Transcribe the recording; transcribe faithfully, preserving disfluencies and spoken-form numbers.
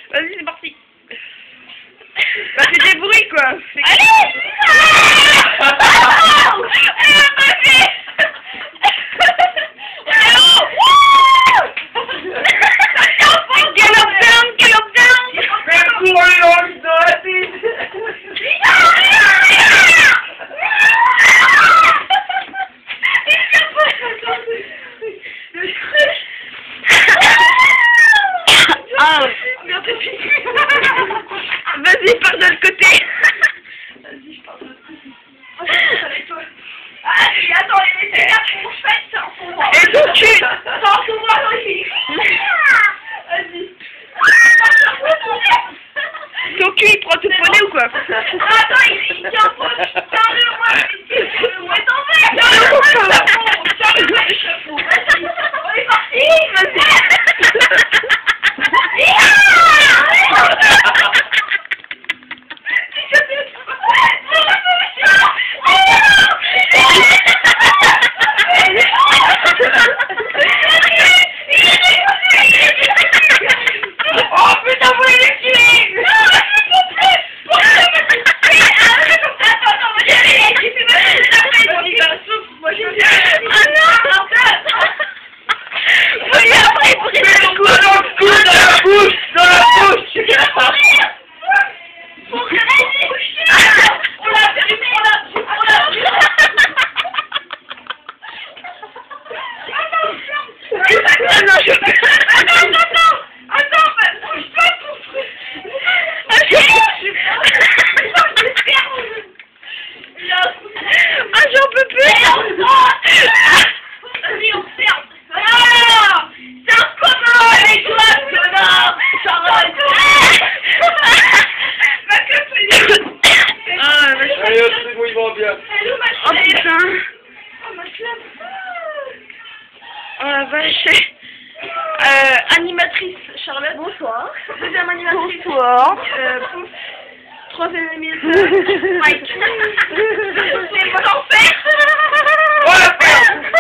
Vas-y, c'est parti. Bah, fais des bruits, quoi. Fais... Allez. Vas-y, pars de l'autre côté. Vas-y, je pars de l'autre côté. Avec toi. Ah, attends, les métiers pour fête, c'est un fond noir. Et ton cul. C'est un fond noir aussi. Vas-y. Ton cul, il prend tout le poney ou quoi? Attends, il, il tient pas. Tiens-le, moi, tiens-le, moi, t'en fais. Tiens-le, moi, tiens-le, moi, le chapeau. Vas-y, on est parti. Vas-y. Oh putain, vous l'avez tué! Oh putain! Oh ma flamme! Oh la vache! Euh, animatrice Charlotte. Bonsoir. Deuxième animatrice. Bonsoir. Euh, Pouf. Troisième animatrice Mike. C'est mon enfer! Oh la